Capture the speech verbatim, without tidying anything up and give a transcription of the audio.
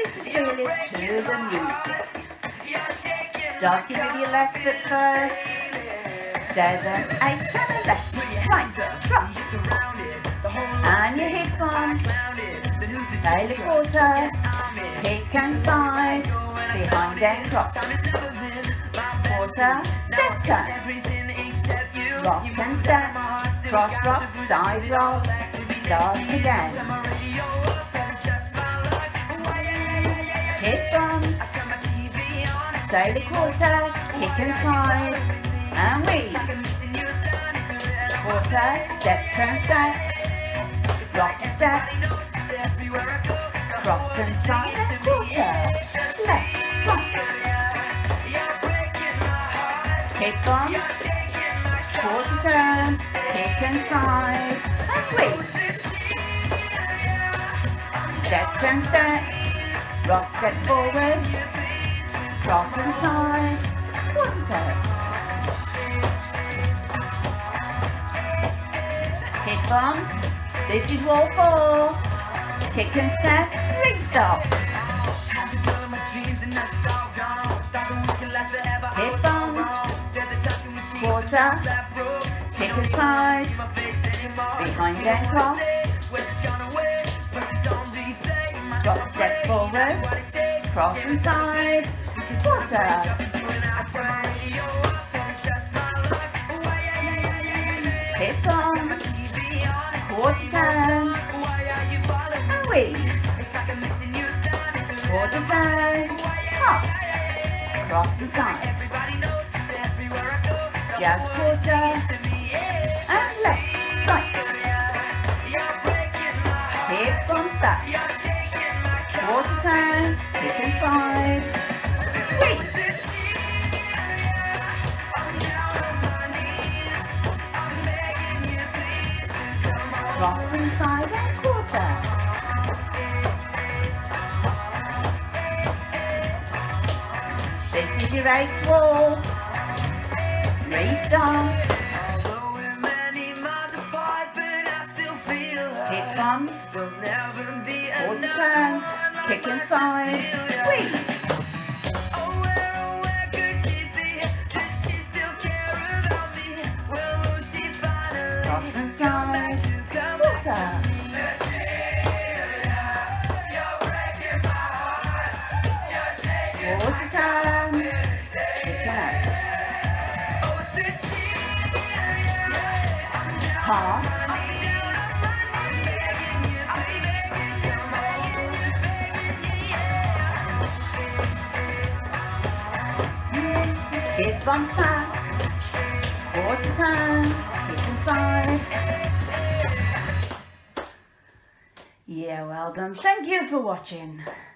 Cecilia to the music. Starting with your left foot first. Seven, eight, seven, left, right, drop. And your hip on. Tail a quarter. Kick and side. Behind and cross. Quarter, step turn. Rock and step. Cross rock, side rock. Start again. Hip bumps. Tail a quarter. Kick and side. And weave. Quarter, step, turn, step. Rock and step. Cross and side and quarter. Left, right. Hip bumps. Quarter turn. Kick and side. And weave. Step, turn, step. Rock, step forward. Cross and side. Quarter turn. Hip bumps. This is wall four. Kick and step. Restart. Hip bumps. Quarter. Kick and side. Behind and cross. Drop step forward. Cross and side. Quarter. Hip bumps. Quarter turn. And weave. Quarter turn. Hop. Cross the side. Jazz quarter. And left, right. Hip bumps back. Quarter turn. Kick and side. Weave. Cross inside and quarter. This is your eighth wall. Restart. Hip bumps. Quarter turn. Kick inside. Weave. Cross inside. Quarter. Quarter turn. Kick out. Half. Hip bump back. Quarter turn. Kick inside. Yeah, well done. Thank you for watching.